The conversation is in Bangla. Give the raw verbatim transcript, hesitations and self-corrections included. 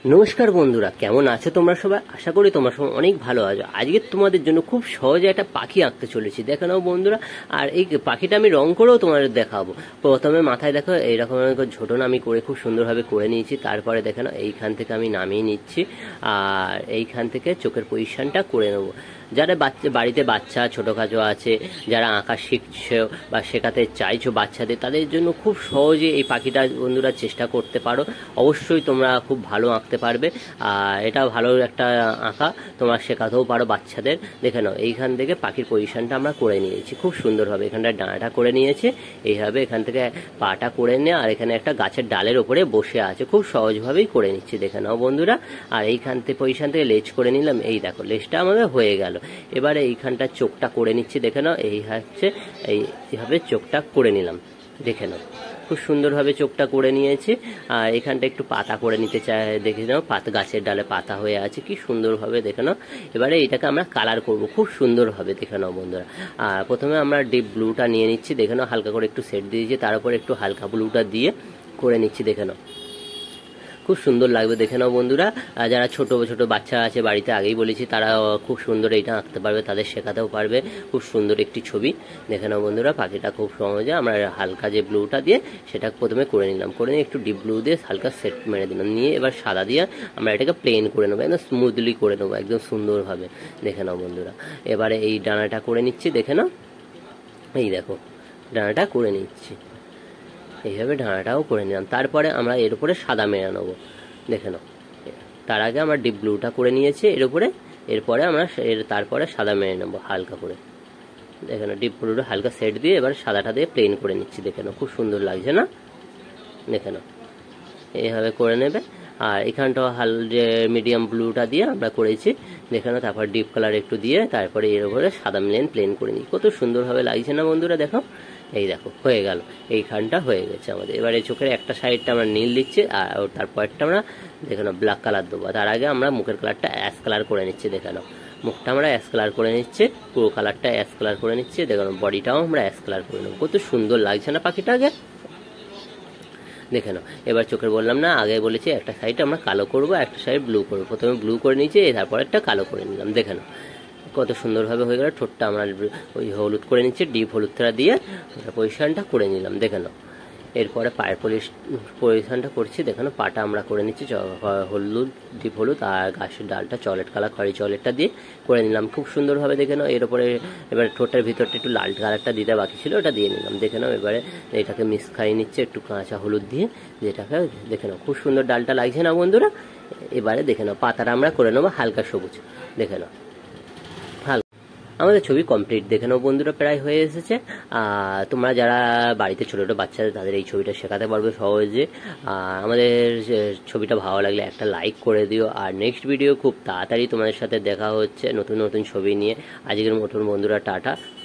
নমস্কার বন্ধুরা, কেমন আছো তোমরা সবাই? আশা করি তোমরা সবাই অনেক ভালো আছো। আজকে তোমাদের জন্য খুব সহজে একটা পাখি আঁকতে চলেছি, দেখে নাও বন্ধুরা। আর এই পাখিটা আমি রং করেও তোমাদের দেখাবো। প্রথমে মাথায় দেখো এইরকম ঝোটন আমি করে খুব সুন্দরভাবে করে নিয়েছি। তারপরে দেখে নাও এইখান থেকে আমি নামিয়ে নিচ্ছি, আর এইখান থেকে চোখের পজিশনটা করে নেবো। যারা বাচ্চা বাড়িতে বাচ্চা ছোটোখাটো আছে, যারা আঁকা শিখছো বা শেখাতে চাইছো বাচ্চাদের, তাদের জন্য খুব সহজে এই পাখিটা বন্ধুরা চেষ্টা করতে পারো। অবশ্যই তোমরা খুব ভালো আঁকতে পারবে, আর এটা ভালো একটা আঁকা, তোমরা শেখাতেও পারো বাচ্চাদের। দেখে নাও এইখান থেকে পাখির পজিশনটা আমরা করে নিয়েছি খুব সুন্দরভাবে। এখানটা ডানাটা করে নিয়েছে এইভাবে, এখান থেকে পাটা করে নিয়ে আর এখানে একটা গাছের ডালের ওপরে বসে আছে, খুব সহজভাবেই করে নিচ্ছি দেখে নাও বন্ধুরা। আর এইখান থেকে পজিশন থেকে লেজ করে নিলাম, এই দেখো লেজটা আমাদের হয়ে গেল। এবারে এইখানটা চোখটা করে নিচ্ছি দেখে নাও, এই হচ্ছে এইভাবে চোখটা করে নিলাম দেখে নাও, খুব সুন্দরভাবে চোখটা করে নিয়েছি। আর এখানটা একটু পাতা করে নিতে চাই, দেখে নাও পাতা গাছের ডালে পাতা হয়ে আছে কি সুন্দরভাবে দেখে নাও। এবারে এইটাকে আমরা কালার করব খুব সুন্দরভাবে দেখে নাও বন্ধুরা। আর প্রথমে আমরা ডিপ ব্লুটা নিয়ে নিচ্ছি দেখে নাও, হালকা করে একটু সেট দিয়েছি, তার উপরে একটু হালকা ব্লুটা দিয়ে করে নিচ্ছি দেখে নাও, খুব সুন্দর লাগবে দেখে নাও বন্ধুরা। যারা ছোট ছোট বাচ্চা আছে বাড়িতে, আগেই বলেছি, তারা খুব সুন্দর এইটা আঁকতে পারবে, তাদের শেখাতেও পারবে। খুব সুন্দর একটি ছবি দেখে নাও বন্ধুরা। পাখিটা খুব সহজে আমরা হালকা যে ব্লুটা দিয়ে সেটা প্রথমে করে নিলাম, করে নিয়ে একটু ডিপ ব্লু দিয়ে হালকা সেট মেরে দিলাম, নিয়ে এবার সাদা দিয়ে আমরা এটাকে প্লেন করে নেবো, একদম স্মুথলি করে নেবো একদম সুন্দরভাবে দেখে নাও বন্ধুরা। এবারে এই ডানাটা করে নিচ্ছি দেখে নাও, এই দেখো ডানাটা করে নিচ্ছি এইভাবে, ডানাটাও করে নিলাম। তারপরে আমরা এর উপরে সাদা মেরে নেবো দেখে নাও। তার আগে আমরা ডিপ ব্লুটা করে নিয়েছি এর উপরে, এরপরে আমরা এর তারপরে সাদা মেরে নেবো হালকা করে দেখে নাও। ডিপ ব্লুটা হালকা সেট দিয়ে এবার সাদাটা দিয়ে প্লেন করে নিচ্ছি দেখে নাও, খুব সুন্দর লাগছে না দেখে নাও, এইভাবে করে নেবে। আর এখানটাও হাল যে মিডিয়াম ব্লুটা দিয়ে আমরা করেছি দেখে নাও, তারপর ডিপ কালার একটু দিয়ে তারপরে এর উপরে সাদা মিলেন প্লেন করে নিই, কত সুন্দরভাবে লাগছে না বন্ধুরা। দেখো এই দেখো হয়ে গেল, এইখানটা হয়ে গেছে আমাদের। এবারে চোখের একটা সাইডটা আমরা নীল দিচ্ছি, আর তারপরটা আমরা দেখে নাও ব্ল্যাক কালার দেবো। তার আগে আমরা মুখের কালারটা অ্যাশ কালার করে নিচ্ছি দেখে নাও, মুখটা আমরা অ্যাশ কালার করে নিচ্ছি, পুরো কালারটা অ্যাশ কালার করে নিচ্ছি দেখে নাও, বডিটাও আমরা অ্যাশ কালার করে নেবো। কত সুন্দর লাগছে না পাখিটাকে দেখে নাও। এবার চোখের বললাম না, আগে বলেছি একটা সাইড আমরা কালো করবো, একটা সাইড ব্লু করবো। প্রথমে ব্লু করে নিয়েছি, তারপর একটা কালো করে নিলাম দেখে নাও, কত সুন্দরভাবে হয়ে গেল। ঠোঁটটা আমরা ওই হলুদ করে নিচ্ছি, ডিপ হলুদটা দিয়ে পজিশনটা করে নিলাম দেখে নাও। এরপরে পায়ের পলিশ পজিশনটা করছি দেখে নাও, পাটা আমরা করে নিচ্ছি হলুদ ডিপ হলুদ, আর গাছের ডালটা চকলেট কালার খড়ি চকলেটটা দিয়ে করে নিলাম খুব সুন্দরভাবে দেখে নাও। এর উপরে এবার ঠোঁটের ভিতরটা একটু লাল কালারটা দিতে বাকি ছিল, ওটা দিয়ে নিলাম দেখে নাও। এবারে এটাকে মিক্স খাইয়ে নিচ্ছে একটু কাঁচা হলুদ দিয়ে, যেটাকে দেখে নাও খুব সুন্দর ডালটা লাগছে না বন্ধুরা। এবারে দেখে নাও পাতাটা আমরা করে নেবো হালকা সবুজ দেখে নাও। আমাদের ছবি কমপ্লিট দেখে নাও বন্ধুরা, প্রায় হয়ে এসেছে। আর তোমরা যারা বাড়িতে ছোটো ছোটো বাচ্চাদের, তাদের এই ছবিটা শেখাতে পারবে সহজে। আর আমাদের ছবিটা ভালো লাগলে একটা লাইক করে দিও। আর নেক্সট ভিডিও খুব তাড়াতাড়ি তোমাদের সাথে দেখা হচ্ছে নতুন নতুন ছবি নিয়ে। আজকের মতন বন্ধুরা টাটা।